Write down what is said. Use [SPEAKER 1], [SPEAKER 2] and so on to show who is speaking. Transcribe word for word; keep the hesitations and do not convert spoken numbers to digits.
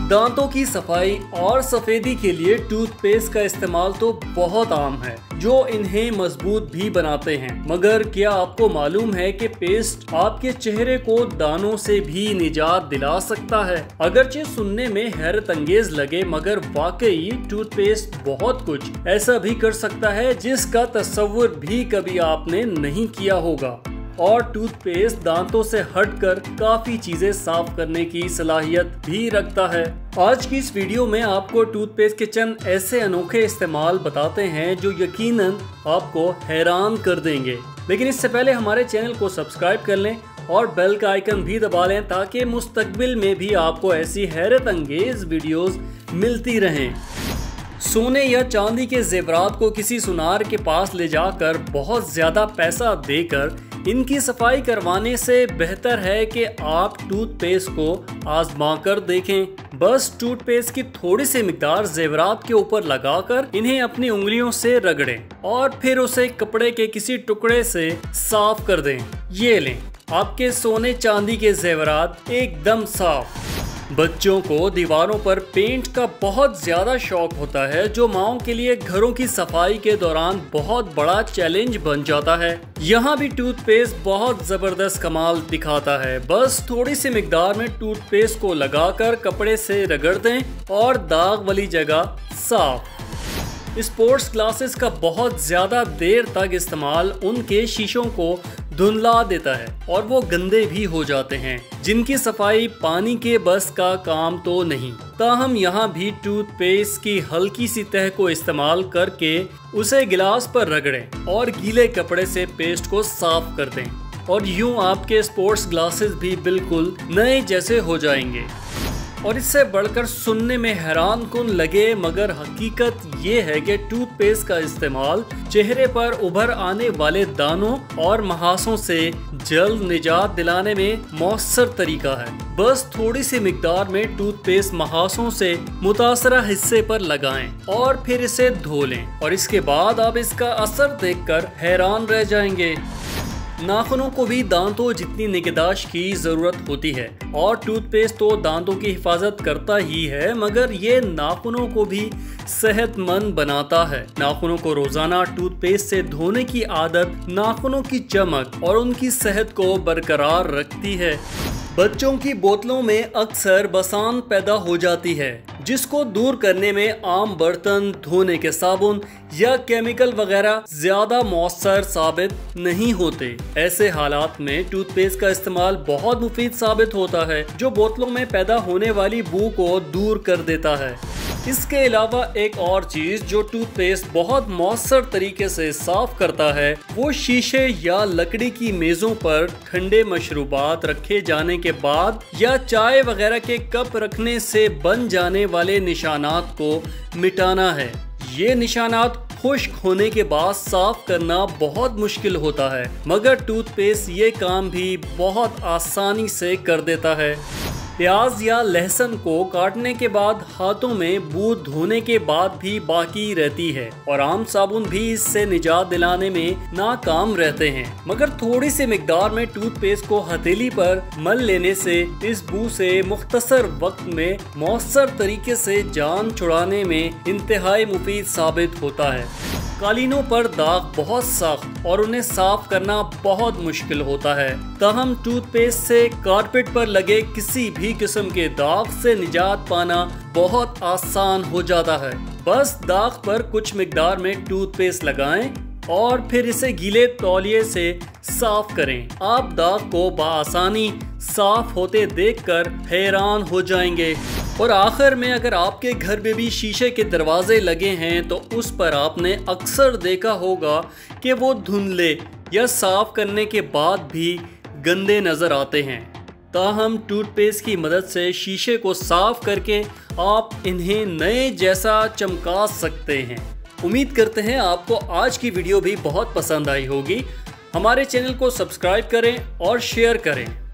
[SPEAKER 1] दांतों की सफाई और सफेदी के लिए टूथपेस्ट का इस्तेमाल तो बहुत आम है, जो इन्हें मजबूत भी बनाते हैं। मगर क्या आपको मालूम है कि पेस्ट आपके चेहरे को दानों से भी निजात दिला सकता है? अगरचे सुनने में हैरत अंगेज लगे, मगर वाकई टूथपेस्ट बहुत कुछ ऐसा भी कर सकता है जिसका तस्वुर भी कभी आपने नहीं किया होगा। और टूथपेस्ट दांतों से हटकर काफी चीजें साफ करने की सलाहियत भी रखता है। आज की इस वीडियो में आपको टूथपेस्ट के चंद ऐसे अनोखे इस्तेमाल बताते हैं जो यकीनन आपको हैरान कर देंगे। लेकिन इससे पहले हमारे चैनल को सब्सक्राइब कर लें और बेल का आइकन भी दबा लें ताकि मुस्तकबिल में भी आपको ऐसी हैरत अंगेज वीडियोस मिलती रहें। सोने या चांदी के जेवरात को किसी सुनार के पास ले जाकर बहुत ज्यादा पैसा देकर इनकी सफाई करवाने से बेहतर है कि आप टूथपेस्ट को आजमा कर देखें। बस टूथपेस्ट की थोड़ी सी मिकदार जेवरात के ऊपर लगाकर इन्हें अपनी उंगलियों से रगड़ें और फिर उसे कपड़े के किसी टुकड़े से साफ कर दें। ये लें, आपके सोने चांदी के जेवरात एकदम साफ। बच्चों को दीवारों पर पेंट का बहुत ज्यादा शौक होता है, जो माओं के लिए घरों की सफाई के दौरान बहुत बड़ा चैलेंज बन जाता है। यहाँ भी टूथपेस्ट बहुत जबरदस्त कमाल दिखाता है। बस थोड़ी सी मिकदार में टूथपेस्ट को लगाकर कपड़े से रगड़ दें और दाग वाली जगह साफ। स्पोर्ट्स ग्लासेस का बहुत ज्यादा देर तक इस्तेमाल उनके शीशों को धुंधला देता है और वो गंदे भी हो जाते हैं, जिनकी सफाई पानी के बस का काम तो नहीं। ताहम यहाँ भी टूथपेस्ट की हल्की सी तह को इस्तेमाल करके उसे गिलास पर रगड़ें और गीले कपड़े से पेस्ट को साफ कर दें और यूं आपके स्पोर्ट्स ग्लासेस भी बिल्कुल नए जैसे हो जाएंगे। और इससे बढ़कर सुनने में हैरान कुन लगे, मगर हकीकत ये है कि टूथपेस्ट का इस्तेमाल चेहरे पर उभर आने वाले दानों और महासों से जल्द निजात दिलाने में मौसर तरीका है। बस थोड़ी सी मिकदार में टूथपेस्ट महासों से मुतासरा हिस्से पर लगाएं और फिर इसे धो लें और इसके बाद आप इसका असर देखकर हैरान रह जाएंगे। नाखूनों को भी दांतों जितनी निगहदाश्त की जरूरत होती है और टूथपेस्ट तो दांतों की हिफाजत करता ही है, मगर ये नाखूनों को भी सेहतमंद बनाता है। नाखूनों को रोजाना टूथपेस्ट से धोने की आदत नाखूनों की चमक और उनकी सेहत को बरकरार रखती है। बच्चों की बोतलों में अक्सर बसान पैदा हो जाती है, जिसको दूर करने में आम बर्तन धोने के साबुन या केमिकल वगैरह ज्यादा मौसर साबित नहीं होते। ऐसे हालात में टूथपेस्ट का इस्तेमाल बहुत मुफीद साबित होता है, जो बोतलों में पैदा होने वाली बू को दूर कर देता है। इसके अलावा एक और चीज जो टूथपेस्ट बहुत मौसर तरीके से साफ करता है, वो शीशे या लकड़ी की मेजों पर ठंडे मशरूबात रखे जाने के बाद या चाय वगैरह के कप रखने से बन जाने वाले निशानात को मिटाना है। ये निशानात खुश्क होने के बाद साफ करना बहुत मुश्किल होता है, मगर टूथपेस्ट ये काम भी बहुत आसानी से कर देता है। प्याज या लहसुन को काटने के बाद हाथों में बू धोने के बाद भी बाकी रहती है और आम साबुन भी इससे निजात दिलाने में नाकाम रहते हैं। मगर थोड़ी सी मिकदार में टूथपेस्ट को हथेली पर मल लेने से इस बू से मुख्तसर वक्त में मौसर तरीके से जान छुड़ाने में इंतहाई मुफीद साबित होता है। कालीनों पर दाग बहुत सख्त और उन्हें साफ करना बहुत मुश्किल होता है, ताहम टूथपेस्ट से कारपेट पर लगे किसी भी किस्म के दाग से निजात पाना बहुत आसान हो जाता है। बस दाग पर कुछ मिकदार में टूथपेस्ट लगाएं और फिर इसे गीले तौलिए से साफ करें। आप दाग को बआसानी साफ होते देखकर हैरान हो जाएंगे। और आखिर में, अगर आपके घर में भी शीशे के दरवाजे लगे हैं तो उस पर आपने अक्सर देखा होगा कि वो धुंधले या साफ करने के बाद भी गंदे नजर आते हैं। ताहम टूथपेस्ट की मदद से शीशे को साफ करके आप इन्हें नए जैसा चमका सकते हैं। उम्मीद करते हैं आपको आज की वीडियो भी बहुत पसंद आई होगी। हमारे चैनल को सब्सक्राइब करें और शेयर करें।